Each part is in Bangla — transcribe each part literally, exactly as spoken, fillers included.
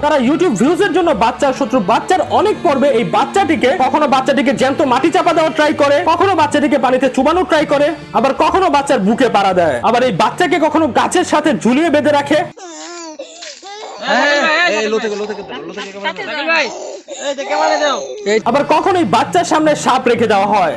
তারা ইউটিউব ভিউজের জন্য বাচ্চার শত্রু বাচ্চার অনেক পর্বে এই বাচ্চাটিকে কখনো বাচ্চাটিকে জ্যান্ত মাটি চাপা দেওয়ার ট্রাই করে, কখনো বাচ্চাটিকে পানিতে চুবানোর ট্রাই করে, আবার কখনো বাচ্চার বুকে পাড়া দেয়, আবার এই বাচ্চাকে কখনো গাছের সাথে ঝুলিয়ে বেঁধে রাখে, আবার কখনো এই বাচ্চার সামনে সাপ রেখে দেওয়া হয়।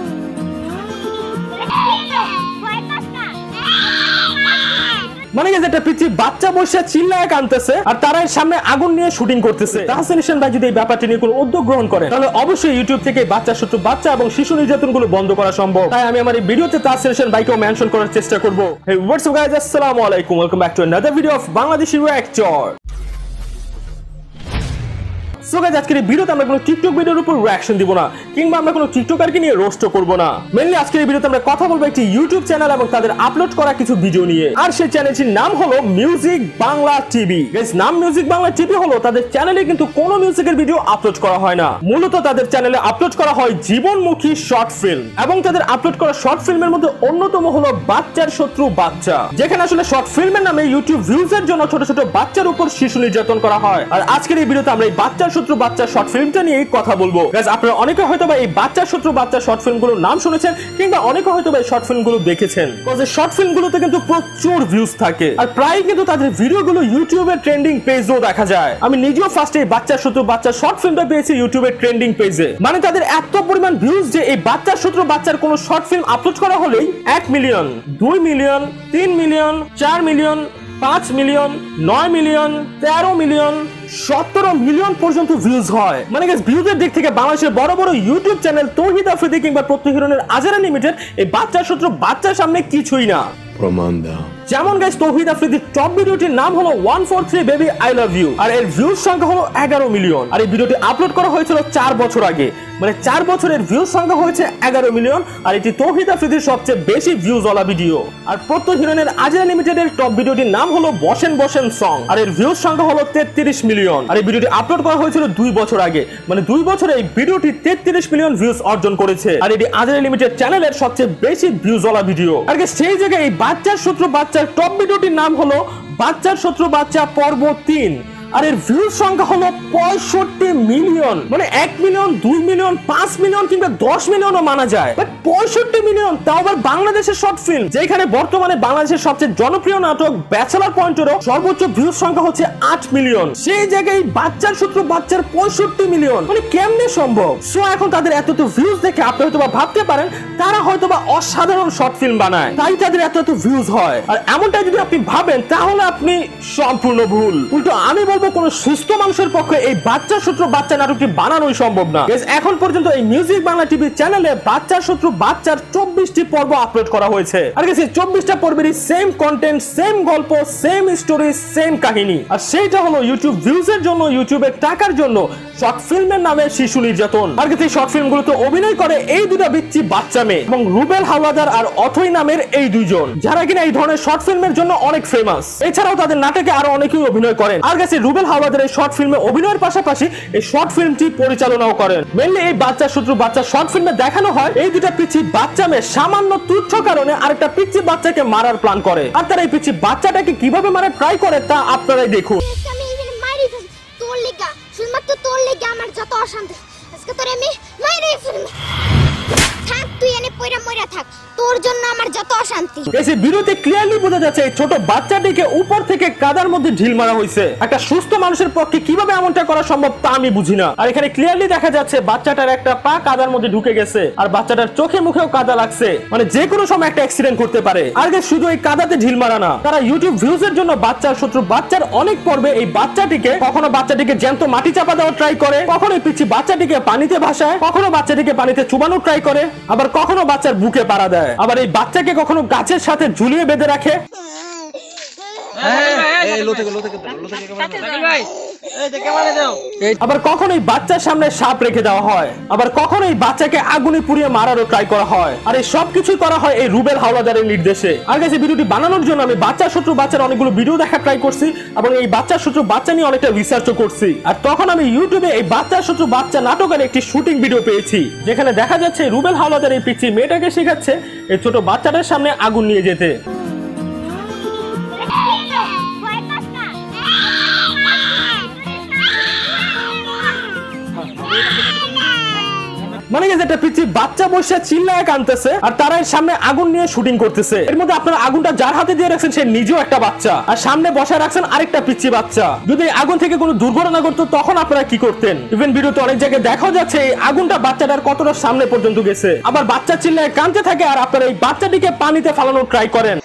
মানে যেটা পিচ্ছি বাচ্চা বসে চিল্লায় কাঁদতেছে আর তারা এর সামনে আগুন নিয়ে শুটিং করতেছে। তাহসিন হোসেন ভাই যদি এই ব্যাপারটি নিয়ে কোনো উদ্যোগ গ্রহণ করে তাহলে অবশ্যই ইউটিউব থেকে বাচ্চা শত্রু বাচ্চা এবং শিশু নির্যাতন গুলো বন্ধ করা সম্ভব। তাই আমি আমার এই ভিডিওতে তাহসিন হোসেন ভাইকেও মেনশন করার চেষ্টা করব। Hey, what's up guys, আসসালামু আলাইকুম, welcome back to another video of Bangladeshi Reactor. So guys, আজকের এই ভিডিওতে আমরা কোনো টিকটক ভিডিওর উপর রিঅ্যাকশন দিব না কিংবা আমরা কোনো টিকটকারকে নিয়ে রোস্ট করব না। মেইনলি আজকের এই ভিডিওতে আমরা কথা বলবো একটি ইউটিউব চ্যানেল এবং তাদের আপলোড করা কিছু ভিডিও নিয়ে। আর সেই চ্যানেলটির নাম হলো মিউজিক বাংলা টিভি। গাইস, নাম মিউজিক বাংলা টিভি হলো তাদের চ্যানেলে কিন্তু কোনো মিউজিকের ভিডিও আপলোড করা হয় না। মূলত তাদের চ্যানেলে আপলোড করা হয় জীবনমুখী শর্ট ফিল্ম এবং তাদের আপলোড করা শর্ট ফিল্মের মধ্যে অন্যতম হলো বাচ্চার শত্রু বাচ্চা, যেখানে আসলে শর্ট ফিল্মের নামে ইউটিউব ভিউজের জন্য ছোট ছোট বাচ্চার উপর শিশু নির্যাতন করা হয়। আর আজকের এই ভিডিওতে আমরা এই বাচ্চার শত্রু বাচ্চা শর্ট ফিল্মটা নিয়ে কথা বলবো। গাইস, আপনারা অনেকে হয়তো বা এই বাচ্চার শত্রু বাচ্চা শর্ট ফিল্মগুলোর নাম শুনেছেন কিংবা অনেকে হয়তো বা এই শর্ট ফিল্মগুলো দেখেছেন। কারণ এই শর্ট ফিল্মগুলোতে কিন্তু প্রচুর ভিউজ থাকে আর প্রায় কিন্তু তাদের ভিডিওগুলো ইউটিউবের ট্রেন্ডিং পেজেও দেখা যায়। আমি নিজেও ফার্স্টে এই বাচ্চার শত্রু বাচ্চা শর্ট ফিল্মটা পেয়েছি ইউটিউবের ট্রেন্ডিং পেজে। মানে তাদের এত পরিমাণ ভিউজ যে এই বাচ্চার শত্রু বাচ্চার কোনো শর্ট ফিল্ম আপলোড করা হলেই এক মিলিয়ন, দুই মিলিয়ন, তিন মিলিয়ন, চার মিলিয়ন, পাঁচ মিলিয়ন, নয় মিলিয়ন, তেরো মিলিয়ন, সতেরো মিলিয়ন পর্যন্ত ভিউজ হয়। মানে গাইস, ভিউজের দিক থেকে বাংলাদেশের বড় বড় ইউটিউব চ্যানেল তৌহিদ আফ্রিদি কিংবা প্রত্যয় হিরণের আজারা লিমিটেড এই বাচ্চার শত্রু বাচ্চার সামনে কিছুই না। প্রমাণ দাও। যেমন গাইস, তৌহিদ আফ্রিদির টপ ভিডিওটির নাম হলো one four three baby I love you আর এর ভিউজ সংখ্যা হলো এগারো মিলিয়ন। আর এই ভিডিওটি আপলোড করা হয়েছিল চার বছর আগে, মানে চার বছরের ভিউজ সংখ্যা হয়েছে এগারো মিলিয়ন। আর এটি তৌহিদ আফ্রিদির সবচেয়ে বেশি ভিউজ ওয়ালা ভিডিও। আর প্রত্যয় হিরণের আজারা লিমিটেডের টপ ভিডিওটির নাম হলো বসেন বসেন সং আর এর ভিউজ সংখ্যা হলো তেত্রিশ মিলিয়ন। আর এই ভিডিওটি আপলোড করা হয়েছিল দুই বছর আগে, মানে দুই বছরে এই ভিডিওটি তেত্রিশ মিলিয়ন ভিউজ অর্জন করেছে। আর এটি আজারা লিমিটেড চ্যানেলের সবচেয়ে বেশি ভিউজ ওয়ালা ভিডিও। আর সেই জায়গায় এই বাচ্চার শত্রু বাচ্চার টপ ভিডিওটির নাম হলো বাচ্চার শত্রু বাচ্চা পর্ব তিন আর এর ভিউজ সংখ্যা হলো পঁয়ষট্টি মিলিয়ন। মানে এক মিলিয়ন, দুই মিলিয়ন, পাঁচ মিলিয়ন কিংবা দশ মিলিয়নও মানা যায়, বাট পঁয়ষট্টি মিলিয়ন, তাও আবার বাংলাদেশের শর্ট ফিল্ম, যেখানে বর্তমানে বাংলাদেশের সবচেয়ে জনপ্রিয় নাটক ব্যাচেলর পয়েন্টেরও সর্বোচ্চ ভিউজ সংখ্যা হচ্ছে আট মিলিয়ন। সেই জায়গায় বাচ্চার শত্রু বাচ্চার পঁয়ষট্টি মিলিয়ন, মানে কেমনে সম্ভব? সো এখন তাদের এত এত ভিউজ দেখে আপনি হয়তো বা ভাবতে পারেন তারা হয়তো বা অসাধারণ শর্ট ফিল্ম বানায়, তাই তাদের এত এত ভিউজ হয়। আর এমনটা যদি আপনি ভাবেন তাহলে আপনি সম্পূর্ণ ভুল। উল্টো আমি বলবো কোন সুস্থ মানুষের পক্ষে এই বাচ্চার শত্রু বাচ্চা নাটকটি বানানোই সম্ভব না। এখন পর্যন্ত এই মিউজিক বাংলা টিভি চ্যানেলে বাচ্চার শত্রু বাচ্চার চব্বিশটি পর্ব আপলোড করা হয়েছে। আর গেছে চব্বিশটা পর্বেরই সেম কন্টেন্ট, সেম গল্প, সেম স্টোরি, সেম কাহিনী। আর সেইটা হলো ইউটিউব ভিউজের জন্য, ইউটিউবের টাকার জন্য শর্ট ফিল্মের নামে শিশু নির্যাতন। আর গেছে শর্ট ফিল্মগুলোতে অভিনয় করে এই দুটা বিচ্ছি বাচ্চা মেয়ে এবং রুবেল হাওলাদার আর অথই নামের এই দুইজন, যারা কিনা এই ধরনের শর্ট ফিল্মের জন্য অনেক ফেমাস। এছাড়াও তাদের নাটকে আরো অনেকেই অভিনয় করেন। আর গেছে রুবেল হাওলাদার এই শর্ট ফিল্মে অভিনয়ের পাশাপাশি এই শর্ট ফিল্মটি পরিচালনাও করেন। মেইনলি এই বাচ্চা শত্রু বাচ্চা শর্ট ফিল্মে দেখানো হয় এই দুটা পিচ্ছি বাচ্চা মেয়ে সামান্য তুচ্ছ কারণে আরেকটা পিচ্ছি বাচ্চাকে মারার প্ল্যান করে। আর তারা এই পিচ্ছি বাচ্চাটাকে কিভাবে মারা ট্রাই করে তা আপনারাই দেখুন। তোর লেগা শুধুমাত্র তোর লেগা আমার যত অশান্তি, আজকে তোরে আমি মাইরে ফেলব। থাক, তুই এনে পয়রা ময়রা থাক, তোর জন্য আমার যত অশান্তি। এই ভিডিওতে ক্লিয়ারলি বোঝা যাচ্ছে এই ছোট বাচ্চাটিকে উপর থেকে কাদার মধ্যে ঢিল মারা হয়েছে। একটা সুস্থ মানুষের পক্ষে কিভাবে এমনটা করা সম্ভব তা আমি বুঝি না। আর এখানে ক্লিয়ারলি দেখা যাচ্ছে বাচ্চাটার একটা পা কাদার মধ্যে ঢুকে গেছে আর বাচ্চাটার চোখে মুখেও কাদা লাগছে, মানে যে কোনো সময় একটা অ্যাক্সিডেন্ট করতে পারে। আর শুধু এই কাদাতে ঢিল মারা না, তারা ইউটিউব ভিউজের জন্য বাচ্চার শত্রু বাচ্চার অনেক পর্বে এই বাচ্চাটিকে কখনো বাচ্চাটিকে জ্যান্ত মাটি চাপা দেওয়ার ট্রাই করে, কখনো এই পিচ্ছি বাচ্চাটিকে পানিতে ভাসায়, কখনো বাচ্চাটিকে পানিতে চুবানোর ট্রাই করে, আবার কখনো বাচ্চার বুকে পাড়া দেয়, আবার এই বাচ্চাকে কখনো গাছের সাথে ঝুলিয়ে বেঁধে রাখে, আবার কখনো এই বাচ্চার সামনে সাপ রেখে দেওয়া হয়, আবার কখনো এই বাচ্চাকে আগুনে পুড়িয়ে মারারও ট্রাই করা হয়। আর এই সব কিছুই করা হয় এই রুবেল হাওলাদারের নির্দেশে। আর গেছে ভিডিওটি বানানোর জন্য আমি বাচ্চার শত্রু বাচ্চার অনেকগুলো ভিডিও দেখা ট্রাই করছি এবং এই বাচ্চার শত্রু বাচ্চা নিয়ে অনেকটা রিসার্চও করছি। আর তখন আমি ইউটিউবে এই বাচ্চার শত্রু বাচ্চা নাটকের একটি শুটিং ভিডিও পেয়েছি, যেখানে দেখা যাচ্ছে রুবেল হাওলাদার এই পিচ্চি মেয়েটাকে শেখাচ্ছে এই ছোট বাচ্চাটার সামনে আগুন নিয়ে যেতে। মানে গেছে একটা পিচ্চি বাচ্চা বসে চিল্লায় কানতেছে আর তারা এর সামনে আগুন নিয়ে শুটিং করতেছে। এর মধ্যে আপনারা আগুনটা যার হাতে দিয়ে রাখছেন সে নিজেও একটা বাচ্চা আর সামনে বসায় রাখছেন আরেকটা পিচ্চি বাচ্চা। যদি আগুন থেকে কোনো দুর্ঘটনা ঘটতো তখন আপনারা কি করতেন? ইভেন ভিডিওতে অনেক জায়গায় দেখা যাচ্ছে এই আগুনটা বাচ্চাটার কতটা সামনে পর্যন্ত গেছে। আবার বাচ্চা চিল্লায় কানতে থাকে আর আপনারা এই বাচ্চাটিকে পানিতে ফালানোর ট্রাই করেন।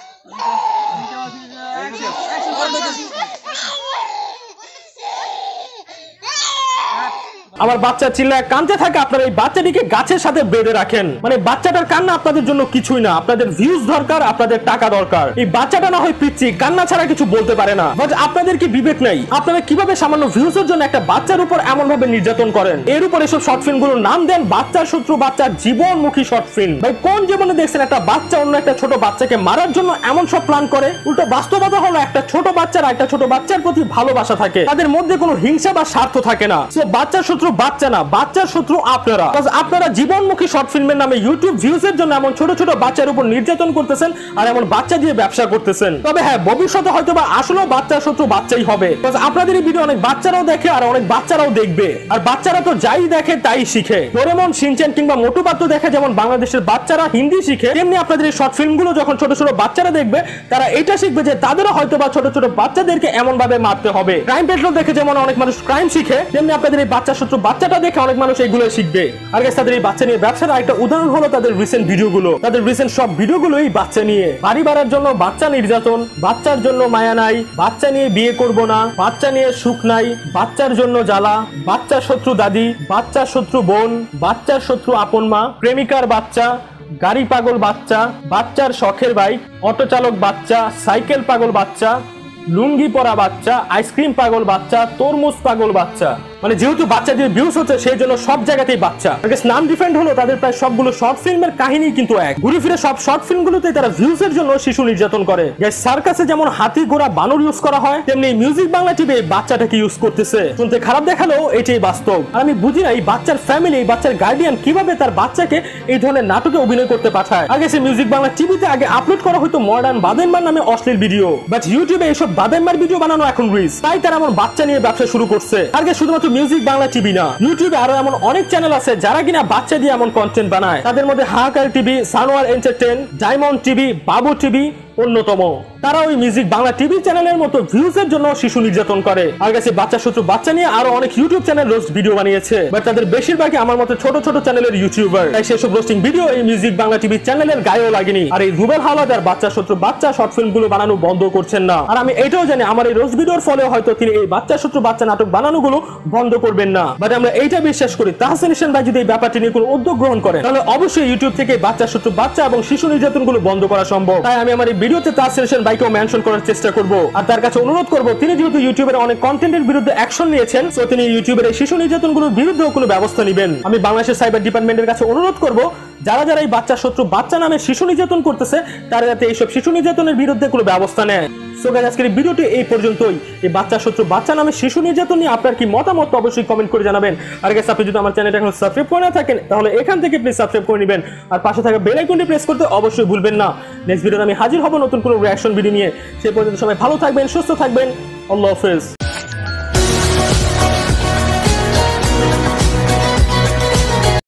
আবার বাচ্চা চিল্লায় কাঁদতে থাকে, আপনারা এই বাচ্চাটিকে গাছের সাথে বেঁধে রাখেন। মানে বাচ্চাটার কান্না আপনাদের জন্য কিছুই না, আপনাদের ভিউজ দরকার, আপনাদের টাকা দরকার। এই বাচ্চাটা না হয় পিচ্চি, কান্না ছাড়া কিছু বলতে পারে না, বাট আপনাদের কি বিবেক নাই? আপনারা কিভাবে সামান্য ভিউজের জন্য একটা বাচ্চার উপর এমন ভাবে নির্যাতন করেন? এর উপর এসব শর্ট ফিল্ম গুলোর নাম দেন বাচ্চার শত্রু, বাচ্চার জীবনমুখী শর্ট ফিল্ম। ভাই কোন জীবনে দেখছেন একটা বাচ্চা অন্য একটা ছোট বাচ্চাকে মারার জন্য এমন সব প্ল্যান করে? উল্টো বাস্তবতা হলো একটা ছোট বাচ্চার একটা ছোট বাচ্চার প্রতি ভালোবাসা থাকে, তাদের মধ্যে কোনো হিংসা বা স্বার্থ থাকে না। সো বাচ্চার শত্রু বাচ্চা না, বাচ্চার শত্রু আপনারা। আপনারা জীবনমুখী শর্ট ফিল্মের নামে ইউটিউব ভিউজের জন্য এমন ছোট ছোট বাচ্চার উপর নির্যাতন করতেছেন আর এমন বাচ্চা দিয়ে ব্যবসা করতেছেন। তবে হ্যাঁ, ভবিষ্যতে হয়তো বা আসলেও বাচ্চার শত্রু বাচ্চাই হবে। আপনাদের এই ভিডিও অনেক বাচ্চারাও দেখে আর অনেক বাচ্চারাও দেখবে, আর বাচ্চারা তো যাই দেখে তাই শিখে। ডোরেমন, শিনচ্যান কিংবা মোটু পাতলু দেখে যেমন বাংলাদেশের বাচ্চারা হিন্দি শিখে, তেমনি আপনাদের এই শর্ট ফিল্মগুলো যখন ছোট ছোট বাচ্চারা দেখবে তারা এটা শিখবে যে তাদেরও হয়তো বা ছোট ছোট বাচ্চাদেরকে এমন ভাবে মারতে হবে। ক্রাইম পেট্রোল দেখে যেমন অনেক মানুষ ক্রাইম শিখে, তেমনি আপনাদের এই বাচ্চার শত্রু বাচ্চাটা দেখে অনেক মানুষ এইগুলো শিখবে। আর গাইস, তাদের এই বাচ্চা নিয়ে ব্যবসার একটা উদাহরণ হলো তাদের রিসেন্ট ভিডিওগুলো। তাদের রিসেন্ট সব ভিডিওগুলো এই বাচ্চা নিয়ে। বাড়ি ভাড়ার জন্য বাচ্চা নির্যাতন, বাচ্চার জন্য মায়া নাই, বাচ্চা নিয়ে বিয়ে করব না, বাচ্চা নিয়ে সুখ নাই, বাচ্চার জন্য জ্বালা, বাচ্চার শত্রু দাদি, বাচ্চার শত্রু বোন, বাচ্চার শত্রু আপন মা, প্রেমিকার বাচ্চা, গাড়ি পাগল বাচ্চা, বাচ্চার শখের বাইক, অটো চালক বাচ্চা, সাইকেল পাগল বাচ্চা, লুঙ্গি পরা বাচ্চা, আইসক্রিম পাগল বাচ্চা, তরমুজ পাগল বাচ্চা। মানে যেহেতু বাচ্চা দিয়ে ভিউজ হচ্ছে সেই জন্য সব জায়গাতেই বাচ্চা। নাম ডিফারেন্ট হলো, তাদের প্রায় সবগুলো শর্ট ফিল্মের কাহিনী কিন্তু এক। ঘুরে ফিরে সব শর্ট ফিল্মগুলোতে তারা ভিউজের জন্য শিশু নির্যাতন করে। সার্কাসে যেমন হাতি ঘোড়া বানর ইউজ করা হয়, তেমনি মিউজিক বাংলা টিভি বাচ্চাটাকে ইউজ করতেছে। শুনতে খারাপ দেখালেও এটাই বাস্তব। আর আমি বুঝি না এই বাচ্চার ফ্যামিলি, বাচ্চার গার্ডিয়ান কিভাবে তার বাচ্চাকে এই ধরনের নাটকে অভিনয় করতে পাঠায়। আগে সে মিউজিক বাংলা টিভিতে আগে আপলোড করা হয়তো মডার্ন বাদেনমার নামে অশ্লীল ভিডিও, বাট ইউটিউবে এইসব বাদেনমার ভিডিও বানানো এখন রিস্ক। তাই তারা এমন বাচ্চা নিয়ে ব্যবসা শুরু করছে। আগে শুধুমাত্র মিউজিক বাংলা টিভি না, ইউটিউবে আরো এমন অনেক চ্যানেল আছে যারা কিনা বাচ্চা দিয়ে এমন কন্টেন্ট বানায়। তাদের মধ্যে Hahakar TV, Sanowar entertain, diamond TV, Babu TV অন্যতম। তারা ওই মিউজিক বাংলা টিভি চ্যানেলের মতো ভিউজের জন্য শিশু নির্যাতন করে। আর কাছে বাচ্চা শত্রু বাচ্চা নিয়ে আরো অনেক ইউটিউব চ্যানেল রোস্ট ভিডিও বানিয়েছে, বাট তাদের বেশিরভাগই আমার মতো ছোট ছোট চ্যানেলের ইউটিউবার। তাই সেসব রোস্টিং ভিডিও এই মিউজিক বাংলা টিভি চ্যানেলের গায়েও লাগেনি। আর এই রুবেল হাওলাদার বাচ্চা শত্রু বাচ্চা শর্ট ফিল্ম গুলো বানানো বন্ধ করছেন না। আর আমি এটাও জানি আমার এই রোস্ট ভিডিওর ফলে হয়তো তিনি এই বাচ্চা শত্রু বাচ্চা নাটক বানানো গুলো বন্ধ করবেন না। বাট আমরা এইটা বিশ্বাস করি তাহসিন হোসেন ভাই যদি এই ব্যাপারটি নিয়ে কোনো উদ্যোগ গ্রহণ করেন তাহলে অবশ্যই ইউটিউব থেকে বাচ্চা শত্রু বাচ্চা এবং শিশু নির্যাতন গুলো বন্ধ করা সম্ভব। তাই আমি আমার এই ভিডিওতে তাহসিন হোসেন ভাইকেও মেনশন করার চেষ্টা করব, আর তার কাছে অনুরোধ করব তিনি যেহেতু ইউটিউবের অনেক কন্টেন্টের বিরুদ্ধে অ্যাকশন নিয়েছেন, সো তিনি ইউটিউবের এই শিশু নির্যাতনগুলোর বিরুদ্ধেও কোনো ব্যবস্থা নেবেন। আমি বাংলাদেশের সাইবার ডিপার্টমেন্টের কাছে অনুরোধ করব যারা যারা এই বাচ্চা শত্রু বাচ্চা নামে শিশু নির্যাতন করতেছে তারা যাতে এইসব শিশু নির্যাতনের বিরুদ্ধে কোনো ব্যবস্থা নেয়। সো গাইস, আজকের এই ভিডিওটি এই পর্যন্তই। এই বাচ্চা শত্রু বাচ্চা নামে শিশু নির্যাতন নিয়ে আপনার কি মতামত অবশ্যই কমেন্ট করে জানাবেন। আর গাইস, আপনি যদি আমার চ্যানেলটা এখন সাবস্ক্রাইব করে না থাকেন তাহলে এখান থেকে প্লিজ সাবস্ক্রাইব করে নেবেন, আর পাশে থাকা বেল আইকনটি প্রেস করতে অবশ্যই ভুলবেন না। নেক্সট ভিডিওতে আমি হাজির হব নতুন কোনো রিঅ্যাকশন ভিডিও নিয়ে। সেই পর্যন্ত সবাই ভালো থাকবেন, সুস্থ থাকবেন। আল্লাহ হাফেজ।